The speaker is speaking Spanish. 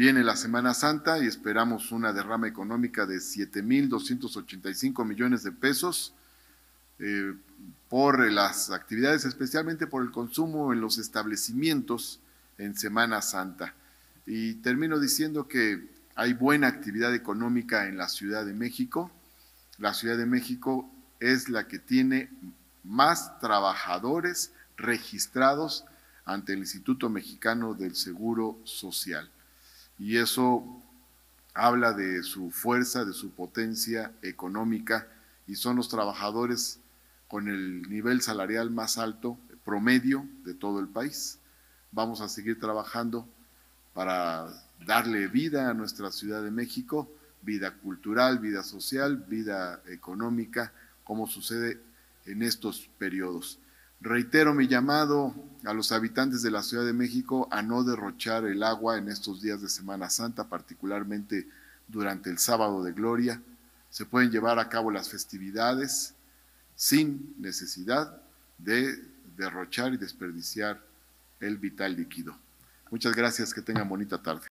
Viene la Semana Santa y esperamos una derrama económica de 7,285 millones de pesos por las actividades, especialmente por el consumo en los establecimientos en Semana Santa. Y termino diciendo que hay buena actividad económica en la Ciudad de México. La Ciudad de México es la que tiene más trabajadores registrados ante el Instituto Mexicano del Seguro Social. Y eso habla de su fuerza, de su potencia económica, y son los trabajadores con el nivel salarial más alto promedio de todo el país. Vamos a seguir trabajando para darle vida a nuestra Ciudad de México, vida cultural, vida social, vida económica, como sucede en estos periodos. Reitero mi llamado a los habitantes de la Ciudad de México a no derrochar el agua en estos días de Semana Santa, particularmente durante el Sábado de Gloria. Se pueden llevar a cabo las festividades sin necesidad de derrochar y desperdiciar el vital líquido. Muchas gracias, que tengan bonita tarde.